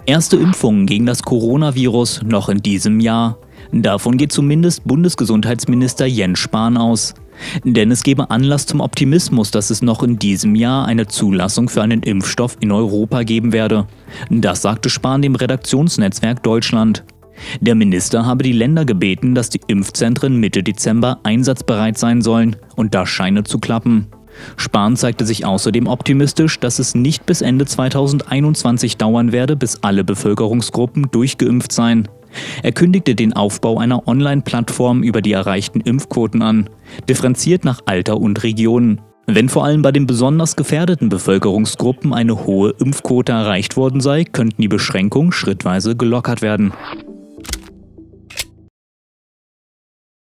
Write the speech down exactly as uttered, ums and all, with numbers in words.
Erste Impfungen gegen das Coronavirus noch in diesem Jahr. Davon geht zumindest Bundesgesundheitsminister Jens Spahn aus. Denn es gebe Anlass zum Optimismus, dass es noch in diesem Jahr eine Zulassung für einen Impfstoff in Europa geben werde. Das sagte Spahn dem Redaktionsnetzwerk Deutschland. Der Minister habe die Länder gebeten, dass die Impfzentren Mitte Dezember einsatzbereit sein sollen, und das scheine zu klappen. Spahn zeigte sich außerdem optimistisch, dass es nicht bis Ende zweitausendeinundzwanzig dauern werde, bis alle Bevölkerungsgruppen durchgeimpft seien. Er kündigte den Aufbau einer Online-Plattform über die erreichten Impfquoten an, differenziert nach Alter und Regionen. Wenn vor allem bei den besonders gefährdeten Bevölkerungsgruppen eine hohe Impfquote erreicht worden sei, könnten die Beschränkungen schrittweise gelockert werden.